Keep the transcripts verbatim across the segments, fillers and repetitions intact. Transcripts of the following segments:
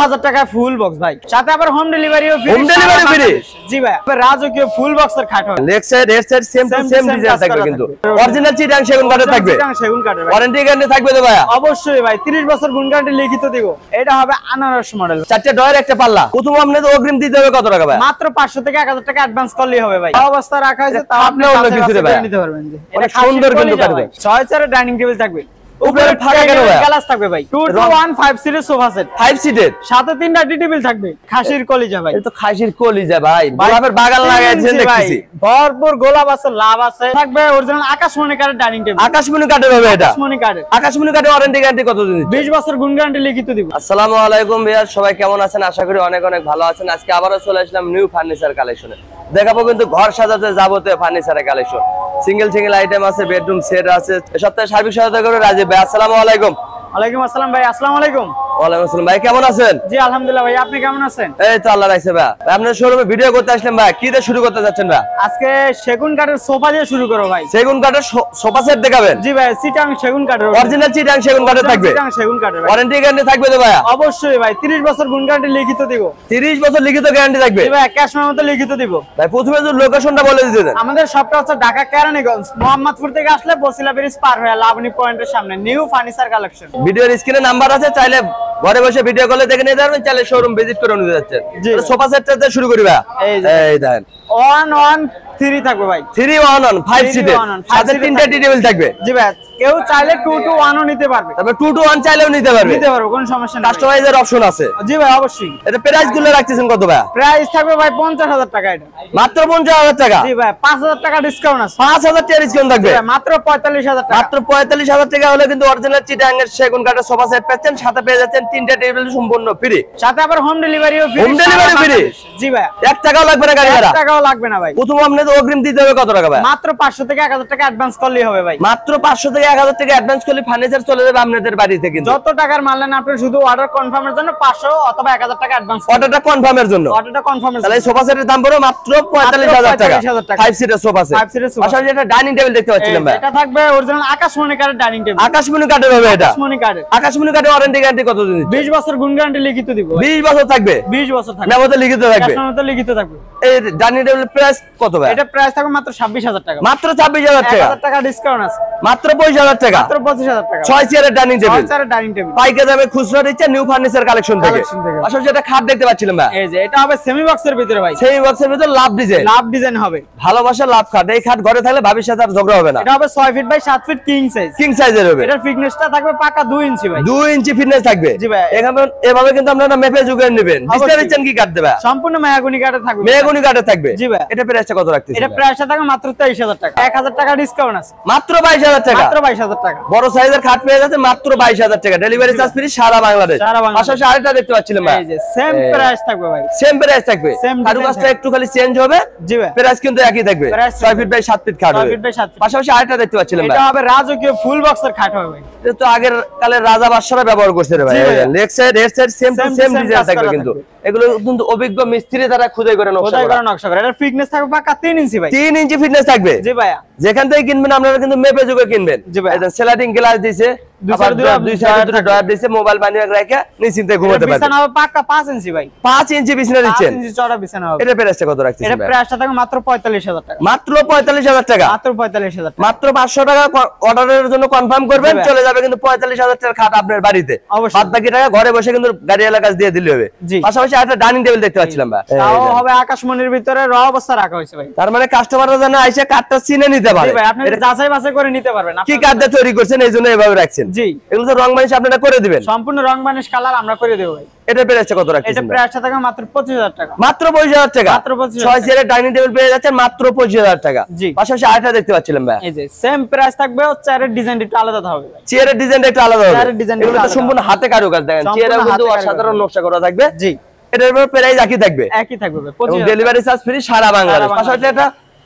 হাজার টাকা full box ভাই, সাথে আবার হোম ডেলিভারিও ফ্রি। Home delivery free? জি ভাই, রাজকীয় ফুল বক্সের খাট হবে। Leg side head side same to same design থাকবে, কিন্তু অরিজিনাল চিটাং সেগুন কাঠের থাকবে। চিটাং সেগুন কাঠের ভাই। ওয়ারেন্টি গ্যারান্টি থাকবে তো ভাই? অবশ্যই ভাই, ত্রিশ বছর গুণ গ্যারান্টি লিখিত দিব। এটা হবে আনারস মডেল, চারটি ডয়ার একটা পাল্লা। প্রথম আপনি তো অগ্রিম দিতে হবে কত টাকা ভাই? মাত্র পাঁচশো থেকে এক হাজার টাকা অ্যাডভান্স করলেই হবে ভাই। অবস্থা রাখা হয়েছে, তাও আপনি অন্য কিছু রে ভাই নিতে পারবেন। জি, এটা সুন্দর কিন্তু কাটবে। ছয় চারের ডাইনিং টেবিল থাকবে, উপরে ফাঁকা কেন ভাই? গ্লাস থাকবে ভাই। Two two one five series sofa set, five সিটের সাথে তিনটা ডি টেবিল থাকবে। খাসির কলিজা ভাই, এটা তো খাসির কলিজা ভাই, গোলাপের বাগান লাগাইছেন দেখতেছি। ভরপুর গোলাপ আছে, লাভ আছে। থাকবে অরিজিনাল আকাশমণি কাঠের ডাইনিং টেবিল। আকাশমণি কাঠের হবে এটা? আকাশমণি কাঠের। আকাশমণি কাঠের ওয়ারেন্টি গ্যারান্টি কত দিন? বিশ বছর গুণ গ্যারান্টি লিখিত দিব। আসসালামু আলাইকুম ভাইয়া, সবাই কেমন আছেন? আশা করি অনেক অনেক ভালো আছেন। আজকে আবারো চলে আসলাম নিউ ফার্নিচার কালেকশনে। দেখাবো কিন্তু ঘর সাজাতে যাবতীয় ফার্নিচারের কালেকশন। সিঙ্গেল সিঙ্গেল আইটেম আছে, বেডরুম সেট আছে। এই সপ্তাহে সার্বিক সহায়তা করে রাজীব ভাই। আসসালামু আলাইকুম। ওয়ালাইকুম আসসালাম ভাই। আসসালামু আলাইকুম। ওয়ালাইকুম আসসালাম ভাই, কেমন আছেন? জি আলহামদুলিল্লাহ ভাই, আপনি কেমন আছেন? এই তো আল্লাহ রাখছে ভাই। আপনার শোরুমে ভিডিও করতে আসলাম ভাই, কি দিয়ে শুরু করতে যাচ্ছেন ভাই? আজকে সেগুন কাঠের সোফা দিয়ে শুরু করো ভাই। সেগুন কাঠের সোফা সেট দেখাবেন? জি ভাই, চিটাং সেগুন কাঠের। অরিজিনাল চিটাং সেগুন কাঠের থাকবে? চিটাং সেগুন কাঠের। ওয়ারেন্টি গ্যারান্টি থাকবে তো ভাই? অবশ্যই ভাই, ত্রিশ বছর গুণ গ্যারান্টি লিখিত দিব। ত্রিশ বছর লিখিত গ্যারান্টি থাকবে? জি ভাই, ক্যাশ মেমোতে লিখিত দিব। ভাই প্রথমে যে লোকেশনটা বলে দিতে দেন। আমাদের শপটা হচ্ছে ঢাকা কেরানীগঞ্জ, মোহাম্মদপুর থেকে আসলে বসিলা ব্রিজ পার হয়ে লাবণী পয়েন্টের সামনে নিউ ফার্নিচার কালেকশন। ভিডিওর স্ক্রিনে নাম্বার আছে, চাইলে ঘরে বসে ভিডিও কলে দেখে নিতে পারবেন, চাইলে শোরুম ভিজিট করে নিতে যাচ্ছেন। সোফা সেটটা দিয়ে শুরু করি ভাই। এই এই দেখেন ওয়ান ওয়ান থ্রি থাকবে ভাই। থ্রি ওয়ান ওয়ান ফাইভ সিটের, সাথে তিনটা টি টেবিল থাকবে। জি ভাই, কেউ চাইলে টু টু ওয়ান ও নিতে পারবে। তারপর টু টু ওয়ান চাইলেও নিতে পারবে। নিতে পারবে, কোনো সমস্যা নেই। কাস্টমাইজের অপশন আছে। জি ভাই অবশ্যই। এটা প্রাইস গুলো রাখতেছেন কত ভাই? প্রাইস থাকবে ভাই পঞ্চাশ হাজার টাকা। এটা মাত্র পঞ্চাশ হাজার টাকা? জি ভাই, পাঁচ হাজার টাকা ডিসকাউন্ট আছে। পাঁচ হাজার টাকা ডিসকাউন্ট থাকবে? মাত্র পঁয়তাল্লিশ হাজার টাকা। মাত্র পঁয়তাল্লিশ হাজার টাকা হলে কিন্তু অরিজিনাল চিটাং এর সেগুন কাঠের সোফা সেট পাচ্ছেন, সাথে পেয়ে যাচ্ছেন তিনটা টেবিল সম্পূর্ণ ফ্রি, সাথে আবার হোম ডেলিভারিও ফ্রি। Home delivery free? জি ভাই, এক টাকাও লাগবে না গাড়ি ভাড়া? এক টাকাও লাগবে না ভাই। প্রথম আপনি তো অগ্রিম দিতে হবে কত টাকা ভাই? মাত্র পাঁচশো থেকে এক হাজার টাকা অ্যাডভান্স করলেই হবে ভাই। মাত্র পাঁচশো থেকে এক হাজার টাকা অ্যাডভান্স করলে ফার্নিচার চলে যাবে আপনাদের বাড়িতে। কিন্তু যত টাকার মাল নেন আপনি শুধু অর্ডার কনফার্মের জন্য পাঁচশো অথবা এক হাজার টাকা অ্যাডভান্স। অর্ডারটা কনফার্মের জন্য? অর্ডারটা কনফার্মের জন্য। তাহলে এই সোফা সেটের দাম পড়বে মাত্র পঁয়তাল্লিশ হাজার টাকা। ফাইভ সিটের সোফা সেট। ফাইভ সিটের সোফা। পাশাপাশি একটা ডাইনিং টেবিল দেখতে পাচ্ছিলাম ভাই। এটা থাকবে অরিজিনাল আকাশমণি কাঠের ডাইনিং টেবিল। আকাশমণি কাঠের হবে এটা? আকাশমণি কাঠের। আকাশমণি কাঠের ওয়ারেন্টি গ্যারান্টি কত দিন? বিশ বছর গুণ গ্যারান্টি লিখিত দিব। বিশ বছর থাকবে? বিশ বছর থাকবে। মেমোতে লিখিত থাকবে? মেমোতে লিখিত থাকবে। এই ডাইনিং টেবিলের প্রাইস কত ভাই? এটা প্রাইস থাকবে মাত্র ছাব্বিশ হাজার টাকা। মাত্র ছাব্বিশ হাজার টাকা? এক হাজার টাকা ডিসকাউন্ট আছে। মাত্র পঁচিশ হাজার টাকা? মাত্র পঁচিশ হাজার টাকা। ছয় চেয়ারের ডাইনিং টেবিল? ছয় চেয়ারের ডাইনিং টেবিল পাইকারি দামে খুচরা দিচ্ছে নিউ ফার্নিচার কালেকশন থেকে। আসলে যেটা খাট দেখতে পাচ্ছিলাম ভাই, এই যে এটা হবে সেমি বক্সের ভিতরে ভাই। সেমি বক্সের ভিতর লাভ ডিজাইন। লাভ ডিজাইন হবে, ভালোবাসা লাভ খাট। এই খাট ঘরে থাকলে ভাবির সাথে আর ঝগড়া হবে না। এটা হবে ছয় ফিট বাই সাত ফিট কিং সাইজ। কিং সাইজের হবে। এটার ফিটনেসটা থাকবে পাকা দুই ইঞ্চি ভাই। দুই ইঞ্চি ফিটনেস থাকবে? জি ভাই। এখানে এভাবে কিন্তু আপনারা মেপে জুগে নেবেন। ডিসপ্লে দিচ্ছেন কি কাট দেবা? সম্পূর্ণ মেহগনি কাঠে থাকবে। মেহগনি কাঠে থাকবে? জি ভাই। এটা প্রাইসটা কত রাখতেছেন? এটা প্রাইসটা থাকবে মাত্র তেইশ হাজার টাকা। এক হাজার টাকা ডিসকাউন্ট আছে। মাত্র বাইশ হাজার টাকা? মাত্র বাইশ হাজার টাকা। বড় সাইজের খাট পেয়ে যাচ্ছে মাত্র বাইশ হাজার টাকা। ডেলিভারি চার্জ ফ্রি সারা বাংলাদেশ। সারা বাংলাদেশ। পাশাপাশি আরেকটা দেখতে পাচ্ছিলাম ভাই, এই যে সেম প্রাইস থাকবে ভাই। সেম প্রাইস থাকবে? সেম কারুকাজটা একটু খালি চেঞ্জ হবে। জি ভাই। প্রাইস কিন্তু একই থাকবে। ছয় ফিট বাই সাত ফিট খাট হবে। ছয় ফিট বাই সাত ফিট। পাশাপাশি আরেকটা দেখতে পাচ্ছিলাম ভাই, এটা হবে রাজকীয় ফুল বক্সের খাট হবে ভাই। এটা তো আগের কালের রাজা বাদশারা ব্যবহার করছে রে ভাই। Leg side head side same to same design থাকবে, কিন্তু এগুলো কিন্তু অভিজ্ঞ মিস্ত্রি দ্বারা খুদাই করে নকশা করা। নকশা করা। এটার ফিটনেস থাকবে পাকা তিন ইঞ্চি ভাই। তিন ইঞ্চি ফিটনেস থাকবে? জি ভাই। যেখান থেকে কিনবেন আপনারা কিন্তু মেপে জুগে কিনবেন। জি ভাই। এটা স্লাইডিং গ্লাস দিয়েছে, দুই সাইডে দুটো ডয়ার দিয়েছে, মোবাইল বানিয়ে রেখে নিশ্চিন্তে ঘুমাতে পারবেন। বিছানা হবে পাকা পাঁচ ইঞ্চি ভাই। পাঁচ ইঞ্চি বিছানা দিচ্ছেন? পাঁচ ইঞ্চি চওড়া বিছানা হবে। এটা প্রাইসটা কত রাখছেন? এটা প্রাইসটা থাকবে মাত্র পঁয়তাল্লিশ হাজার টাকা। মাত্র পঁয়তাল্লিশ হাজার টাকা? মাত্র পঁয়তাল্লিশ হাজার টাকা। মাত্র পাঁচশো টাকা অর্ডারের জন্য কনফার্ম করবেন, চলে যাবে কিন্তু পঁয়তাল্লিশ হাজার টাকার খাট আপনার বাড়িতে। বাদ বাকি টাকা ঘরে বসে কিন্তু গাড়ি এলাকায় দিয়ে দিলে হবে। পাশাপাশি একটা ডাইনিং টেবিল দেখতে পাচ্ছিলাম ভাই, তাও হবে আকাশমণির ভিতরে র অবস্থা রাখা হয়েছে ভাই। তার মানে কাস্টমাররা যেন আইসা কাঠটা চিনে নিতে পারে। জি ভাই, আপনি যাচাই বাছাই করে নিতে পারবেন। কি কাঠ দিয়ে তৈরি করছেন এই জন্য এভাবে রাখছেন? জি, এগুলো তো রং বানিশ আপনারা করে দিবেন? সম্পূর্ণ রং বানিশ কালার আমরা করে দেব ভাই। এটা প্রাইসটা কত রাখছেন? এটা প্রাইসটা থাকবে মাত্র পঁচিশ হাজার টাকা। মাত্র পঁচিশ হাজার টাকা? মাত্র পঁচিশ হাজার। ছয় চেয়ারের ডাইনিং টেবিল পেয়ে যাচ্ছেন মাত্র পঁচিশ হাজার টাকা। জি। পাশাপাশি আরেকটা দেখতে পাচ্ছিলাম ভাই, এই যে সেম প্রাইস থাকবে, চেয়ারের ডিজাইনটা একটু আলাদা হবে ভাই। চেয়ারের ডিজাইনটা একটু আলাদা হবে? চেয়ারের ডিজাইনটা এগুলো তো সম্পূর্ণ হাতে কারুকাজ দেখেন। চেয়ারে কিন্তু অসাধারণ নকশা করা থাকবে। জি। এটার উপর প্রাইস একই থাকবে? একই থাকবে ভাই। এবং ডেলিভারি চার্জ ফ্রি সারা বাংলাদেশ। পাশাপাশি একটা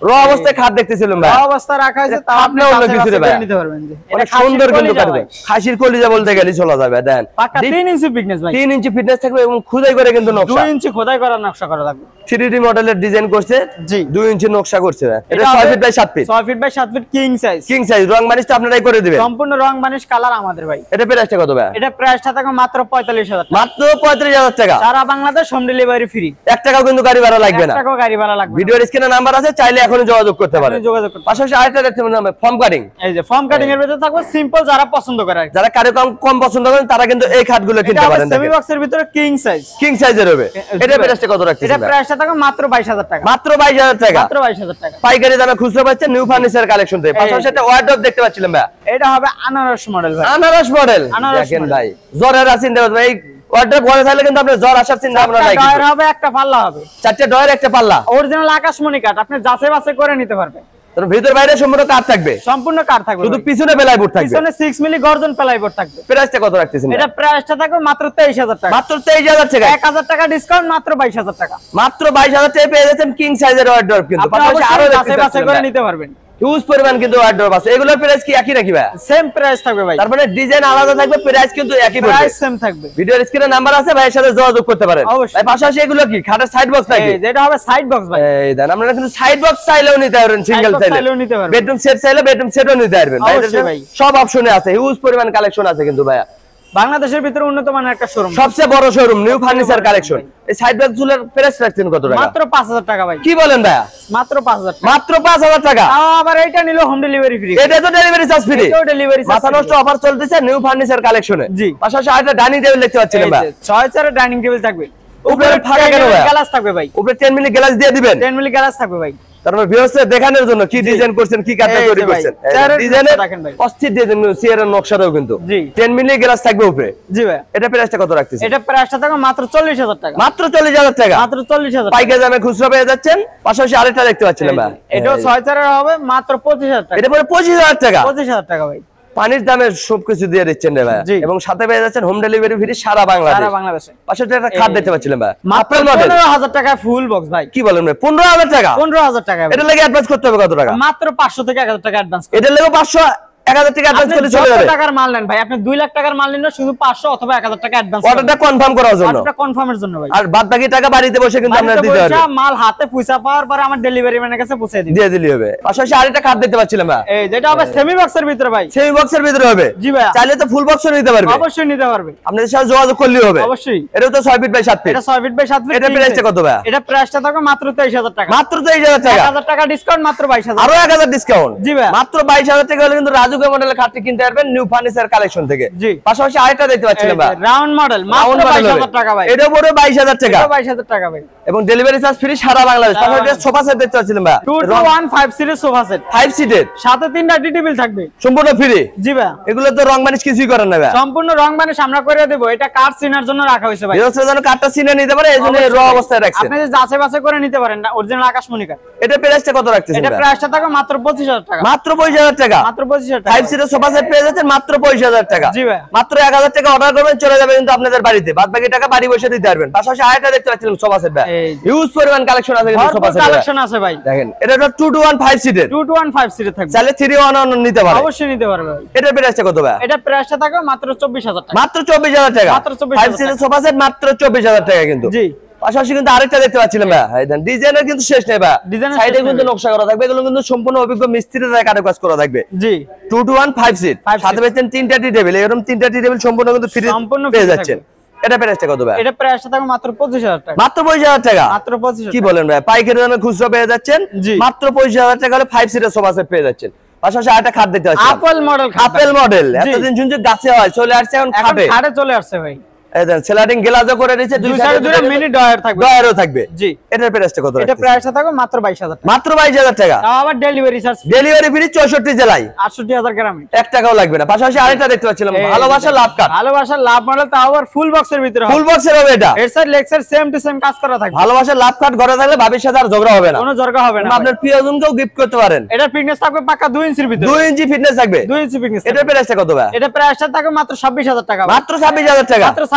র অবস্থায় খাট দেখতেছিলাম ভাই, র অবস্থা রাখা আছে, তা আপনি অন্য কিছু রে ভাই নিতে পারবেন। অনেক সুন্দর কিন্তু কাটবে, খাসির কলিজা বলতে গেলে চলা যাবে। দেন পাকা তিন ইঞ্চি ফিটনেস ভাই, তিন ইঞ্চি ফিটনেস থাকবে এবং খোদাই করে কিন্তু নকশা, দুই ইঞ্চি খোদাই করা নকশা করা থাকবে, থ্রি ডি মডেলের ডিজাইন করছে, জি দুই ইঞ্চি নকশা করছে। এটা ছয় ফিট বাই সাত ফিট, ছয় ফিট বাই সাত feet king size, king size. রং বানিশ তো আপনারাই করে দিবেন, সম্পূর্ণ রং বানিশ কালার আমাদের ভাই। এটা প্রাইসটা কত ভাই? এটা প্রাইসটা থাকে মাত্র পঁয়তাল্লিশ হাজার টাকা, মাত্র পঁয়ত্রিশ হাজার টাকা। সারা বাংলাদেশ হোম ডেলিভারি ফ্রি, এক টাকাও কিন্তু গাড়ি ভাড়া লাগবে না, এক টাকাও গাড়ি ভাড়া লাগবে না। ভিডিওর স্ক্রিনে নাম্বার আছে, চাইলে এখনই যোগাযোগ করতে পারেন। যোগাযোগ করতে পাশাপাশি আরেকটা দেখতে পারেন ফর্ম কাটিং, এই যে ফর্ম কাটিং এর ভিতরে থাকবে সিম্পল, যারা পছন্দ করে আর কি। যারা কারো কম কম পছন্দ করেন তারা কিন্তু এই খাটগুলো কিনতে পারেন। সেমি বক্সের ভিতরে কিং সাইজ, কিং সাইজের হবে। এটা প্রাইসটা কত রাখছেন? এটা প্রাইসটা থাকে মাত্র বাইশ হাজার টাকা, মাত্র বাইশ হাজার টাকা, মাত্র বাইশ হাজার টাকা পাইকারি দামে খুচরা পাচ্ছেন নিউ ফার্নিচার কালেকশন থেকে। পাশাপাশি একটা ওয়ার্ডরোব দেখতে পাচ্ছিলাম ভাই, এটা হবে আনারস মডেল ভাই, আনারস মডেল। আনারস দেখেন model। ভাই জ্বরের আছেন দেখুন ভাই, ওয়ার্ডরোব ঘরে থাকলে কিন্তু আপনার জ্বর আসার চিন্তা ভাবনা নাই। ডয়ার হবে, একটা পাল্লা হবে, চারটি ডয়ার একটা পাল্লা, অরিজিনাল আকাশমণি কাঠ, আপনি যাচাই বাছাই করে নিতে পারবেন। তার ভিতর বাইরে সম্পূর্ণ কাঠ থাকবে, সম্পূর্ণ কাঠ থাকবে, শুধু পিছনে বেলায় বোর্ড থাকবে। পিছনে ছয় মিলি গর্জন প্লাইবোর্ড থাকবে। প্রাইসটা কত রাখতেছেন? এটা প্রাইসটা থাকবে মাত্র তেইশ হাজার টাকা, মাত্র তেইশ হাজার টাকা, এক হাজার টাকা ডিসকাউন্ট, মাত্র বাইশ হাজার টাকা, মাত্র বাইশ হাজার টাকা পেয়ে যাচ্ছেন কিং সাইজের ওয়ার্ডরোব। কিন্তু আপনি পাশাপাশি আরো অবশ্যই দেখতে যাচাই বাছাই করে পাচ্ছেন নিতে পারবেন। হিউজ পরিমাণ কিন্তু ওয়ার্ডরোব আছে। এগুলোর প্রাইস কি একই নাকি ভাই? সেম প্রাইস থাকবে ভাই, তার মানে ডিজাইন আলাদা থাকবে, প্রাইস কিন্তু একই পড়বে, প্রাইস সেম থাকবে। ভিডিওর স্ক্রিনে নাম্বার আছে, ভাইয়ের সাথে যোগাযোগ করতে পারেন। অবশ্যই। ভাই পাশাপাশি এগুলো কি খাটের সাইড বক্স নাকি? এই যেটা হবে সাইড বক্স ভাই, এই দেন আপনারা কিন্তু সাইড বক্স চাইলেও নিতে পারবেন, সিঙ্গেল box চাইলে চাইলেও নিতে পারবেন। বেডরুম সেট চাইলে বেডরুম সেটও নিতে পারবেন। অবশ্যই ভাই। সব অপশনে আছে, হিউজ পরিমাণ কালেকশন আছে কিন্তু ভাইয়া। বাংলাদেশের ভিতরে উন্নত মানের একটা শোরুম, সবচেয়ে বড় শোরুম নিউ ফার্নিচার কালেকশন। এই সাইড বক্স গুলোর প্রাইস রাখছেন কত টাকা? মাত্র পাঁচ হাজার টাকা ভাই। কি বলেন ভাইয়া? মাত্র পাঁচ হাজার টাকা, মাত্র পাঁচ হাজার টাকা। তাও আবার এইটা নিলে হোম ডেলিভারি ফ্রি, এটা তো ডেলিভারি চার্জ ফ্রি, এটাও ডেলিভারি চার্জ মাথা নষ্ট অফার চলতেছে নিউ ফার্নিচার কালেকশনে। জি। পাশাপাশি আরেকটা ডাইনিং টেবিল দেখতে পাচ্ছেন ভাই, ছয় চারের ডাইনিং টেবিল থাকবে, উপরে ফাঁকা কেন ভাই? গ্লাস থাকবে ভাই, উপরে দশ মিলি গ্লাস দিয়ে দিবেন, দশ মিলি গ্লাস থাকবে ভাই। তারপর ভিউয়ার্সে দেখানোর জন্য কি ডিজাইন করছেন, কি কাঠে এই তৈরি যে ভাই, করছেন, চেয়ারের ডিজাইনের দেখেন ভাই, অস্থির ডিজাইন, চেয়ারের নকশাটাও কিন্তু জি দশ মিলি গ্লাস থাকবে উপরে। জি ভাই। এটা প্রাইসটা কত রাখতেছেন? এটা প্রাইসটা থাকবে মাত্র চল্লিশ হাজার টাকা, মাত্র চল্লিশ হাজার টাকা, মাত্র চল্লিশ হাজার। পাইকারি দামে খুচরা পেয়ে যাচ্ছেন। পাশাপাশি আরেকটা দেখতে পাচ্ছিলাম ভাই, এটাও ছয় চারের হবে, মাত্র পঁচিশ হাজার টাকা, এটা পরে পঁচিশ হাজার টাকা, পঁচিশ হাজার টাকা ভাই। পানির দামে সবকিছু দিয়ে দিচ্ছেন রে ভাই, জি। এবং সাথে পেয়ে যাচ্ছেন হোম ডেলিভারি ফ্রি সারা বাংলাদেশ। সারা বাংলাদেশে। পাশাপাশি একটা খাট দেখতে পাচ্ছিলাম ভাই, মাত্র আপেল মডেল, পনেরো হাজার টাকা ফুল বক্স ভাই। কি বলেন ভাই? পনেরো হাজার টাকা, পনেরো হাজার টাকা ভাই। এটা লাগে অ্যাডভান্স করতে হবে কত টাকা? মাত্র পাঁচশো থেকে এক হাজার টাকা অ্যাডভান্স। এটা লাগে পাঁচশো এক হাজার টাকা অ্যাডভান্স করলে চলে যাবে। টাকার মাল নেন ভাই, আপনি দুই লাখ টাকার মাল নিন, শুধু পাঁচশো অথবা এক হাজার টাকা অ্যাডভান্স, অর্ডারটা কনফার্ম করার জন্য, অর্ডারটা কনফার্মের জন্য ভাই। আর বাদ বাকি টাকা বাড়িতে বসে কিন্তু আপনারা দিতে বাড়িতে পারবেন, বসে মাল হাতে পয়সা পাওয়ার পরে আমার ডেলিভারি ম্যানের কাছে পৌঁছে দিবেন, দিয়ে দিলেই হবে। পাশাপাশি আরেকটা খাট দেখতে পাচ্ছিলাম ভাই, এই যেটা হবে সেমি বক্সের ভিতরে ভাই, সেমি বক্সের ভিতরে হবে। জি ভাই। চাইলে তো ফুল বক্সও নিতে পারবে, অবশ্যই নিতে পারবে, আপনাদের সাথে যোগাযোগ করলেই হবে। অবশ্যই। এটা তো ছয় ফিট বাই সাত ফিট, এটা ছয় ফিট বাই সাত ফিট। এটা প্রাইসটা কত ভাই? এটা প্রাইসটা থাকবে মাত্র তেইশ হাজার টাকা, মাত্র তেইশ হাজার টাকা, এক হাজার টাকা ডিসকাউন্ট, মাত্র বাইশ হাজার। আরো এক হাজার ডিসকাউন্ট। জি ভাই। মাত্র বাইশ হাজার টাকা হলে কিন্তু রাজুকে মডেলের খাটটি কিনতে পারবেন নিউ ফার্নিচার কালেকশন থেকে। জি। পাশাপাশি আরেকটা দেখতে পাচ্ছিলাম ভাই, রাউন্ড মডেল, মাত্র বাইশ হাজার টাকা ভাই। এটা পুরো বাইশ হাজার টাকা, এটা বাইশ হাজার টাকা ভাই, এবং ডেলিভারি চার্জ ফ্রি সারা বাংলাদেশ। সারা পাশাপাশি সোফা সেট দেখতে পাচ্ছিলাম ভাই, two two one five series sofa set, five সিটের, সাথে তিনটা টি টেবিল থাকবে, সম্পূর্ণ ফ্রি। জি ভাই। এগুলো তো রং মানিশ কিছুই করেন না ভাই, সম্পূর্ণ রং বানিশ আমরা করে দেব, এটা কাঠ সিনার জন্য রাখা হয়েছে ভাই, বিরোধের জন্য কাঠটা সিনে নিতে পারে, এইজন্য র অবস্থায় রাখছেন। আপনি যে যাচাই বাছাই করে নিতে পারেন না, অরিজিনাল আকাশমণি কাঠ। এটা প্রাইসটা কত রাখতেছেন এটা ভাই? প্রাইসটা থাকবে মাত্র পঁচিশ হাজার টাকা, মাত্র পঁচিশ হাজার টাকা, মাত্র পঁচিশ হাজার টাকা। ফাইভ সিটের সোফা সেট পেয়ে যাচ্ছেন মাত্র পঁচিশ হাজার টাকা। জি ভাই। মাত্র এক হাজার টাকা অর্ডার করবেন, চলে যাবে কিন্তু আপনাদের বাড়িতে, বাদ বাকি টাকা বাড়ি বসে দিতে পারবেন। পাশাপাশি আরেকটা দেখতে পাচ্ছিলাম সোফা সেট ভাই, এই যে। হিউজ পরিমাণ কালেকশন আছে কিন্তু সোফা ভরপুর সেট কালেকশন আছে ভাই। দেখেন, এটা তো টু টু ওয়ান ফাইভ সিটের, two two one five series থাকবে, চাইলে থ্রি ওয়ান ওয়ান নিতে পারে, অবশ্যই নিতে পারবে ভাই। এটা প্রাইসটা কত ভাই? এটা প্রাইসটা থাকবে মাত্র চব্বিশ হাজার টাকা, মাত্র চব্বিশ হাজার টাকা, মাত্র চব্বিশ ফাইভ হাজার সিটের সোফা সেট মাত্র চব্বিশ হাজার টাকা কিন্তু। জি। পাশাপাশি কিন্তু আরেকটা দেখতে পাচ্ছিলাম ভাই, এই দেন ডিজাইনের কিন্তু শেষ নেই ভাই, ডিজাইনের সাইডে শেষ কিন্তু নেই। নকশা করা থাকবে, এগুলো কিন্তু সম্পূর্ণ অভিজ্ঞ মিস্ত্রি দ্বারা কাজ করা থাকবে। জি। Two two one five seat, Five সাথে seat। পেয়েছেন তিনটা টি টেবিল, এরকম তিনটা টি টেবিল সম্পূর্ণ কিন্তু ফ্রি সম্পূর্ণ পেয়ে free যাচ্ছেন। এটা প্রাইসটা কত ভাই? এটা প্রাইসটা থাকবে মাত্র পঁচিশ হাজার টাকা, মাত্র পঁচিশ হাজার টাকা, মাত্র পঁচিশ হাজার কি টাকা। বলেন ভাই? পাইকারি দামে খুচরা পেয়ে যাচ্ছেন জি। মাত্র পঁচিশ হাজার টাকা হলে ফাইভ সিটের সোফা সেট পেয়ে যাচ্ছেন। পাশাপাশি আরেকটা খাট দেখতে পাচ্ছেন, আপেল মডেল, আপেল মডেল, জি। এতদিন শুনছি গাছে হয়, চলে আসছে এখন এখন খাটে। খাটে চলে আসছে ভাই, এই দেন স্লাইডিং গ্লাসও করে দিয়েছে, দুই দুই সাইডে সাইডে দুটো মিনি ডয়ার থাকবে, ডয়ারও থাকবে। জি। এটার প্রাইসটা কত? এটা প্রাইসটা থাকবে মাত্র বাইশ হাজার টাকা, মাত্র বাইশ হাজার টাকা, তাও আবার ডেলিভারি চার্জ ডেলিভারি ফ্রি চৌষট্টি জেলায়, আটষট্টি হাজার গ্রামে, এক টাকাও লাগবে না। পাশাপাশি আরেকটা দেখতে পাচ্ছিলাম, এই ভালোবাসা লাভ কাট, ভালোবাসার লাভ মডেল, তাও আবার ফুল বক্সের ভিতরে ফুল বক্সের হবে এটা, এর side leg side same to same কাজ করা থাকবে, ভালোবাসার লাভ কাট ঘরে থাকলে ভাবির সাথে আর ঝগড়া হবে না, কোনো দরকার হবে না। আপনার প্রিয়জনকেও গিফট করতে পারেন। এটা ফিটনেস থাকবে পাকা দুই ইঞ্চির ভিতরে, দুই ইঞ্চি ফিটনেস থাকবে, দুই ইঞ্চি ফিটনেস। এটার প্রাইসটা কত ভাই? এটা প্রাইসটা থাকবে মাত্র ছাব্বিশ হাজার টাকা, মাত্র ছাব্বিশ হাজার টাকা, মাত্র ছাব্বিশ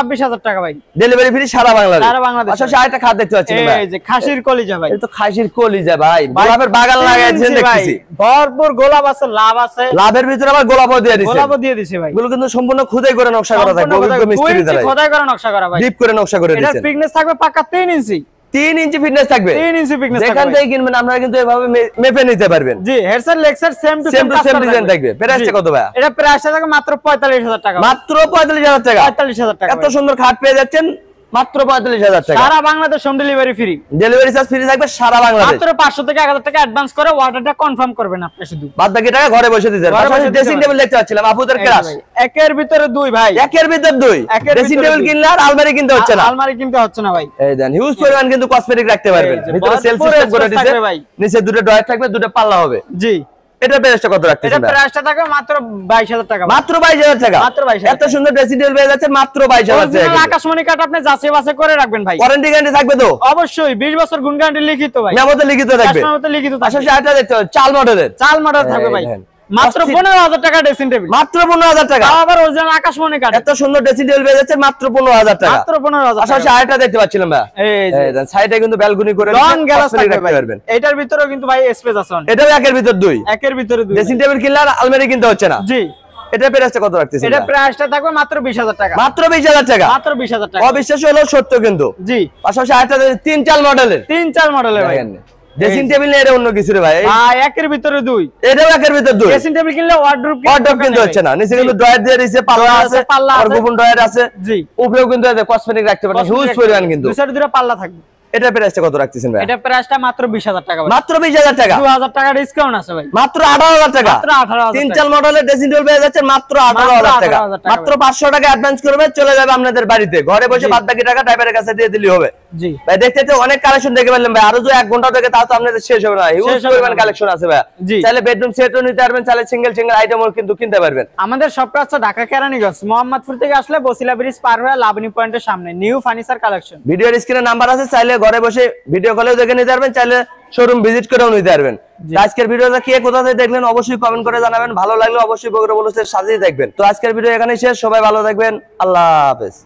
ছাব্বিশ হাজার টাকা ভাই। ডেলিভারি ফ্রি সারা বাংলাদেশ। সারা বাংলাদেশ। আচ্ছা আরেকটা খাট দেখতে পাচ্ছি ভাই, এই যে খাসির কলিজা ভাই। এটা তো খাসির কলিজা ভাই, গোলাপের বাগান লাগাইছেন দেখতেছি। ভরপুর গোলাপ আছে, লাভ আছে। লাভের ভিতরে আবার গোলাপও দিয়ে দিয়েছেন। গোলাপও দিয়ে দিয়েছে ভাই। এগুলো কিন্তু সম্পূর্ণ খোদাই করে নকশা করা থাকে, অভিজ্ঞ মিস্ত্রি দ্বারা খোদাই করে নকশা করা ভাই, ডিপ করে নকশা করে দিয়েছেন। এটার ফিটনেস থাকবে পাক্কা তিন ইঞ্চি। তিন ইঞ্চি ফিটনেস থাকবে, তিন ইঞ্চি ফিটনেস থাকবে। যেখান থেকে কিনবেন আপনারা কিন্তু এভাবে মেপে নিতে পারবেন। জি, headset legset same to same to same design থাকবে। প্রাইসটা কত ভাই? এটা প্রাইসটা থাকবে মাত্র পঁয়তাল্লিশ হাজার টাকা। মাত্র পঁয়তাল্লিশ হাজার টাকা। পঁয়তাল্লিশ হাজার টাকা। এত সুন্দর খাট পেয়ে যাচ্ছেন মাত্র পঁয়তাল্লিশ হাজার টাকা। সারা Bangladesh home delivery free. Delivery charge free থাকবে সারা বাংলাদেশ। মাত্র পাঁচশো থেকে এক হাজার টাকা অ্যাডভান্স করে অর্ডারটা কনফার্ম করবেন আপনি শুধু। বাদ বাকি টাকা ঘরে বসে দিতে পারবেন। পাশাপাশি ড্রেসিং টেবিল দেখতে পাচ্ছিলাম আপুদের ক্লাস। একের ভিতরে দুই ভাই। একের ভিতর দুই। ড্রেসিং টেবিল কিনলে আর আলমারি কিনতে হচ্ছে না। আলমারি কিনতে হচ্ছে না ভাই। এই দেন হিউজ পরিমাণ কিন্তু কসমেটিক রাখতে পারবেন। ভিতরে সেলফ সিস্টেম করে দিয়েছে। নিচে দুটো ডয়ার থাকবে, দুটো পাল্লা হবে। জি। এটা প্রাইসটা কত রাখতেছেন? এটা প্রাইসটা থাকবে মাত্র বাইশ হাজার টাকা। মাত্র বাইশ হাজার টাকা। মাত্র বাইশ হাজার। এত সুন্দর ড্রেসিং টেবিল পেয়ে যাচ্ছেন মাত্র বাইশ হাজার টাকা। আকাশমণি কাঠ আপনি যাচাই বাছাই করে রাখবেন ভাই। ওয়ারেন্টি গ্যারান্টি থাকবে তো? অবশ্যই বিশ বছর গুণ গ্যারান্টি লিখিত ভাই। মেমোতে লিখিত থাকবে। মেমোতে লিখিত থাকবে। পাশাপাশি আরেকটা দেখতে হবে চাল মডেলের। চাল মডেল থাকবে ভাই। মাত্র পনেরো হাজার টাকা ড্রেসিং টেবিল। মাত্র পনেরো হাজার টাকা। আবার অরিজিনাল আকাশমণি কাঠ। এত সুন্দর ড্রেসিং টেবিল পেয়ে যাচ্ছেন মাত্র পনেরো হাজার টাকা। মাত্র পনেরো হাজার টাকা। পাশাপাশি আরেকটা দেখতে পাচ্ছিলাম ভাই। এই যে দেন সাইডে কিন্তু ব্যালকনি করে লং গ্লাস থাকবে রাখতে পারবেন। এটার ভিতরেও কিন্তু ভাই স্পেস আছে অনেক। এটাও একের ভিতর দুই। একের ভিতরে দুই। ড্রেসিং টেবিল কিনলে আর আলমারি কিনতে হচ্ছে না। জি। এটা প্রাইসটা কত রাখতেছেন? এটা প্রাইসটা থাকবে মাত্র বিশ হাজার টাকা। মাত্র বিশ হাজার টাকা। মাত্র বিশ হাজার টাকা। অবিশ্বাস্য হলো সত্য কিন্তু। জি। পাশাপাশি আরেকটা তিন চাল মডেলের। তিন চাল মডেলের ভাই। ড্রেসিং টেবিল না, এটা অন্য কিছু রে ভাই। হ্যাঁ, একের ভিতরে দুই। এটাও একের ভিতর দুই। ড্রেসিং টেবিল কিনলে ওয়ার্ডরোব ওয়ার্ডরোব কিনতে হচ্ছে না। নিচে কিন্তু ড্রয়ার দিয়ে দিয়েছে, পাল্লা আছে, আর গোপন ড্রয়ার আছে। জি। উপরেও কিন্তু কসমেটিক রাখতে পারেন, হিউজ পরিমাণ কিন্তু। দুই সাইডে দুটো পাল্লা থাকবে। এটা প্রাইসটা কত রাখতেছেন ভাই? এটা প্রাইসটা মাত্র বিশ হাজার টাকা ভাই। মাত্র বিশ হাজার টাকা। দুই হাজার টাকা ডিসকাউন্ট আছে ভাই। মাত্র আঠারো হাজার টাকা। মাত্র আঠারো হাজার। তিন চাল মডেলের ড্রেসিং টেবিল পেয়ে যাচ্ছেন মাত্র আঠারো হাজার টাকা। মাত্র পাঁচশো টাকা অ্যাডভান্স করবে, চলে যাবে আপনাদের বাড়িতে। ঘরে বসে বাদ বাকি টাকা ড্রাইভারের কাছে দিয়ে দিলেই হবে। জি ভাই দেখতে দেখতে অনেক কালেকশন দেখে ফেললেন ভাই। আরো যদি এক ঘন্টা থেকে তাও তো আপনাদের শেষ হবে না। হিউজ পরিমাণ কালেকশন আছে ভাই। চাইলে বেডরুম সেটও নিতে পারবেন, চাইলে সিঙ্গেল সিঙ্গেল আইটেমও কিন্তু কিনতে পারবেন। আমাদের সবটা হচ্ছে ঢাকা কেরানীগঞ্জ, মোহাম্মদপুর থেকে আসলে বসিলা ব্রিজ পার হয়ে লাবণী পয়েন্টের সামনে নিউ ফার্নিচার কালেকশন। ভিডিওর স্ক্রিনে নাম্বার আছে, চাইলে ঘরে বসে ভিডিও কলেও দেখে নিতে পারবেন, চাইলে শোরুম ভিজিট করেও নিতে পারবেন। আজকের ভিডিওটা কে কোথা থেকে দেখলেন অবশ্যই কমেন্ট করে জানাবেন। ভালো লাগলে অবশ্যই বগুড়া বলুসের সাথেই দেখবেন। তো আজকের ভিডিও এখানেই শেষ। সবাই ভালো থাকবেন। আল্লাহ হাফেজ।